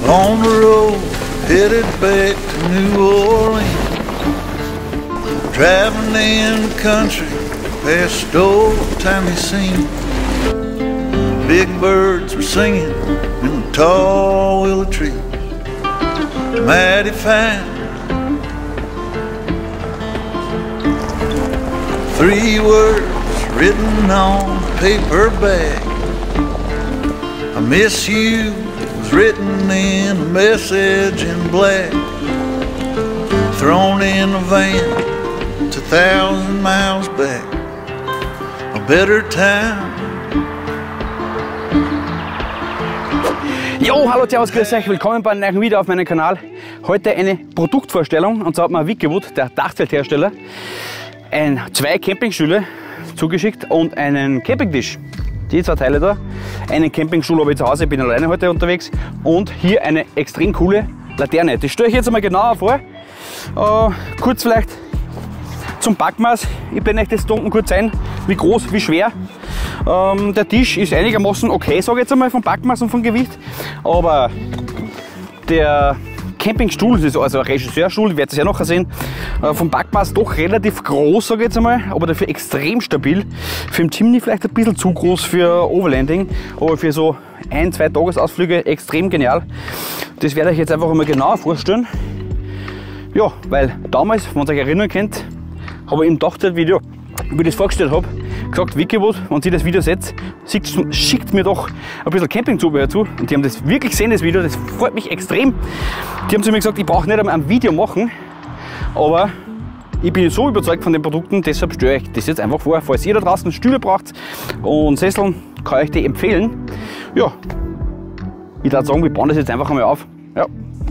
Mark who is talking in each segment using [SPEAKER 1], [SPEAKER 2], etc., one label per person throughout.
[SPEAKER 1] On the road, headed back to New Orleans. Driving in the country, past old-timey scenes. Big birds were singing in the tall willow trees. Mighty fine. 3 words written on a paper bag. I miss you was written in a message in black. Thrown in a van 2,000 miles back. A better time.
[SPEAKER 2] Jo, hallo, servus, grüß euch, willkommen bei einem neuen Video auf meinem Kanal. Heute eine Produktvorstellung, und zwar hat mir Wikiwood, der Dachzelthersteller, 2 Campingstühle zugeschickt und einen Campingtisch. Die 2 Teile da. Einen Campingstuhl habe ich zu Hause, ich bin alleine heute unterwegs. Und hier eine extrem coole Laterne. Das stelle ich jetzt einmal genauer vor. Kurz vielleicht zum Packmaß. Ich blende euch das da unten kurz ein, wie groß, wie schwer. Der Tisch ist einigermaßen okay, sage ich jetzt einmal, vom Packmaß und vom Gewicht. Aber der Campingstuhl, das ist also ein Regisseurstuhl, ihr werdet es ja nachher sehen, vom Packmaß doch relativ groß, sage ich jetzt einmal, aber dafür extrem stabil. Für den Chimney vielleicht ein bisschen zu groß für Overlanding, aber für so 1-2 Tagesausflüge extrem genial. Das werde ich jetzt einfach mal genauer vorstellen. Ja, weil damals, wenn ihr euch erinnern könnt, habe ich im Dachzeltvideo, wie ich das vorgestellt habe, gesagt, Wikiwood, wenn ihr das Video seht, schickt mir doch ein bisschen Campingzubehör zu. Und die haben das wirklich gesehen, das Video, das freut mich extrem. Die haben zu mir gesagt, ich brauche nicht einmal ein Video machen, aber ich bin so überzeugt von den Produkten, deshalb stelle ich das jetzt einfach vor. Falls ihr da draußen Stühle braucht und Sesseln, kann ich die empfehlen. Ja, ich würde sagen, wir bauen das jetzt einfach einmal auf. Ja.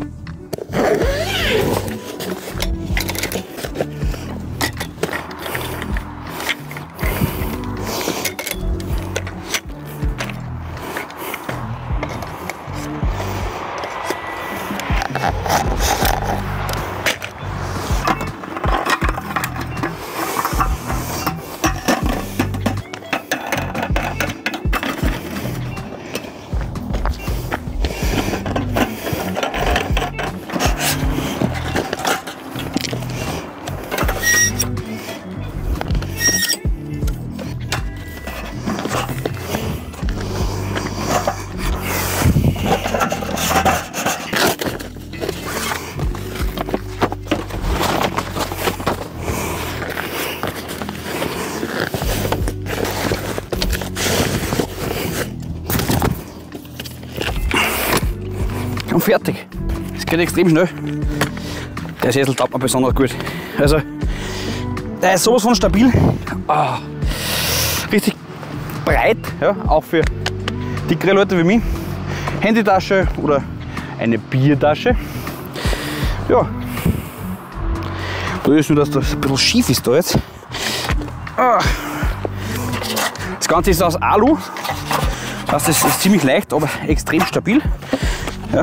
[SPEAKER 2] Und fertig. Das geht extrem schnell. Der Sessel taugt mir besonders gut. Also, der ist sowas von stabil. Richtig breit, ja, auch für dickere Leute wie mich. Handytasche oder eine Biertasche. Ja. Da ist nur, dass das ein bisschen schief ist da jetzt. Das Ganze ist aus Alu. Das ist ziemlich leicht, aber extrem stabil. Ja.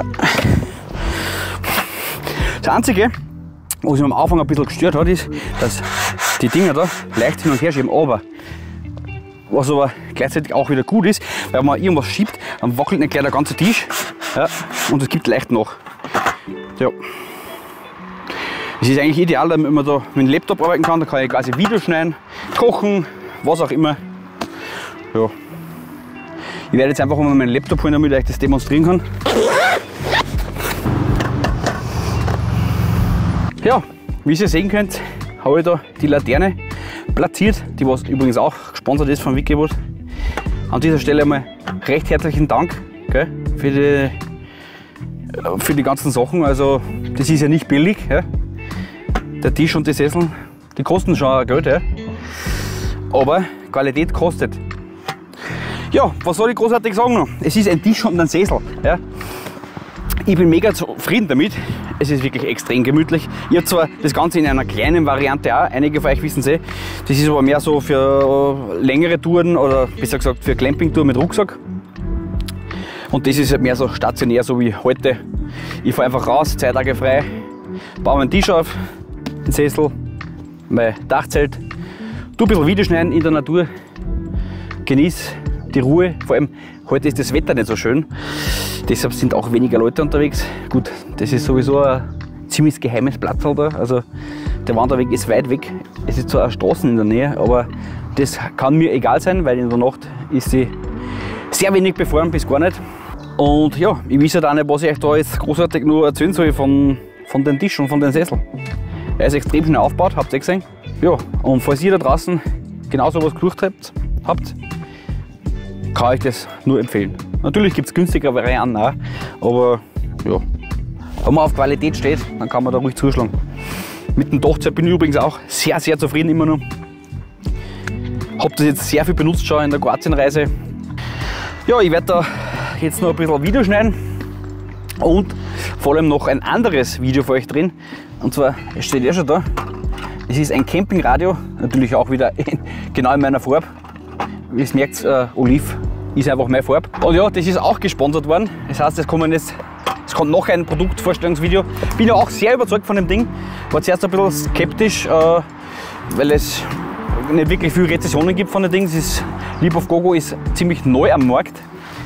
[SPEAKER 2] Das Einzige, was mich am Anfang ein bisschen gestört hat, ist, dass die Dinger da leicht hin und her schieben. Aber was aber gleichzeitig auch wieder gut ist, weil wenn man irgendwas schiebt, dann wackelt nicht gleich der ganze Tisch, ja, und es gibt leicht nach. Ja. Es ist eigentlich ideal, damit man da mit dem Laptop arbeiten kann. Da kann ich quasi Videos schneiden, kochen, was auch immer. Ja. Ich werde jetzt einfach mal meinen Laptop holen, damit ich euch das demonstrieren kann. Ja, wie ihr sehen könnt, habe ich da die Laterne platziert, die was übrigens auch gesponsert ist von Wikiwood. An dieser Stelle einmal recht herzlichen Dank, gell, für die ganzen Sachen. Also das ist ja nicht billig. Ja. Der Tisch und die Sessel, die kosten schon Geld, ja. Aber Qualität kostet. Ja, was soll ich großartig sagen noch? Es ist ein Tisch und ein Sessel. Ja. Ich bin mega zufrieden damit. Es ist wirklich extrem gemütlich. Ich habe zwar das Ganze in einer kleinen Variante auch, einige von euch wissen es eh. Das ist aber mehr so für längere Touren oder besser gesagt für Campingtouren mit Rucksack. Und das ist halt mehr so stationär, so wie heute. Ich fahre einfach raus, 2 Tage frei, baue meinen Tisch auf, den Sessel, mein Dachzelt, tue ein bisschen Videoschneiden in der Natur, genieße die Ruhe. Vor allem heute ist das Wetter nicht so schön, deshalb sind auch weniger Leute unterwegs. Gut, das ist sowieso ein ziemlich geheimes Platz da, also der Wanderweg ist weit weg. Es ist zwar eine Straße in der Nähe, aber das kann mir egal sein, weil in der Nacht ist sie sehr wenig befahren, bis gar nicht. Und ja, ich weiß halt auch nicht, was ich euch da jetzt großartig nur erzählen soll von den Tischen und von den Sesseln. Er ist extrem schnell aufgebaut, habt ihr gesehen. Ja, und falls ihr da draußen genauso was gesucht habt, kann ich das nur empfehlen. Natürlich gibt es günstigere Varianten auch, aber ja, wenn man auf Qualität steht, dann kann man da ruhig zuschlagen. Mit dem Dachzelt bin ich übrigens auch sehr, sehr zufrieden immer noch. Hab das jetzt sehr viel benutzt schon in der Kroatienreise. Ja, ich werde da jetzt noch ein bisschen Video schneiden und vor allem noch ein anderes Video für euch drin. Und zwar, es steht ja schon da, es ist ein Campingradio, natürlich auch wieder genau in meiner Farbe. Wie ihr merkt, Oliv ist einfach meine Farbe. Und ja, das ist auch gesponsert worden. Das heißt, es kommt noch ein Produktvorstellungsvideo. Bin ja auch sehr überzeugt von dem Ding. War zuerst ein bisschen skeptisch, weil es nicht wirklich viele Rezessionen gibt von den Dingen. Leap of Gogo ist ziemlich neu am Markt.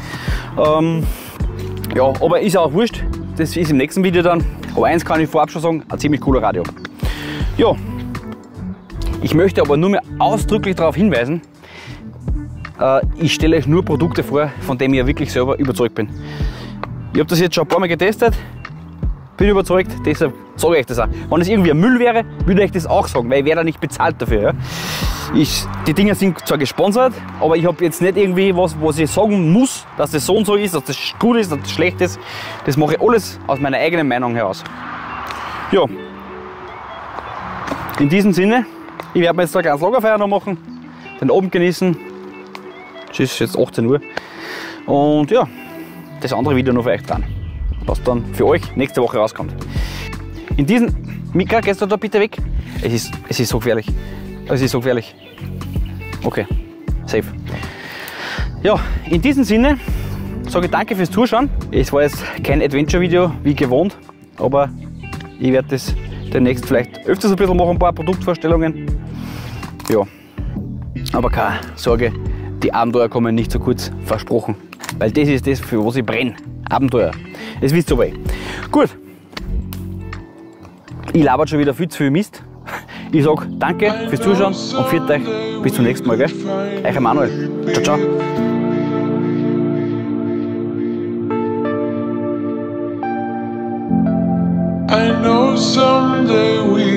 [SPEAKER 2] Ja, aber ist auch wurscht. Das ist im nächsten Video dann. Aber eins kann ich vorab schon sagen, ein ziemlich cooler Radio. Ja, ich möchte aber nur mehr ausdrücklich darauf hinweisen, ich stelle euch nur Produkte vor, von denen ich wirklich selber überzeugt bin. Ich habe das jetzt schon ein paar Mal getestet, bin überzeugt, deshalb sage ich euch das auch. Wenn es irgendwie ein Müll wäre, würde ich euch das auch sagen, weil ich werde nicht bezahlt dafür. Ja. Die Dinger sind zwar gesponsert, aber ich habe jetzt nicht irgendwie was ich sagen muss, dass das so und so ist, dass das gut ist, dass das schlecht ist. Das mache ich alles aus meiner eigenen Meinung heraus. Ja, in diesem Sinne, ich werde mir jetzt ein kleines Lagerfeuer noch machen, den Abend genießen. Es ist jetzt 18 Uhr. Und ja, das andere Video noch für euch dran, was dann für euch nächste Woche rauskommt. In diesem, Mika, gehst du da bitte weg? Es ist so gefährlich. Es ist so gefährlich. Okay, safe. Ja, in diesem Sinne sage ich danke fürs Zuschauen. Es war jetzt kein Adventure-Video wie gewohnt, aber ich werde das demnächst vielleicht öfters ein bisschen machen, ein paar Produktvorstellungen. Ja, aber keine Sorge, die Abenteuer kommen nicht zu kurz, versprochen. Weil das ist das, für was ich brenne. Abenteuer. Das wisst ihr aber eh. Gut. Ich laber schon wieder viel zu viel Mist. Ich sage danke fürs Zuschauen und viert euch. Bis zum nächsten Mal. Gell? Euer Emanuel. Ciao, ciao.
[SPEAKER 3] I know someday we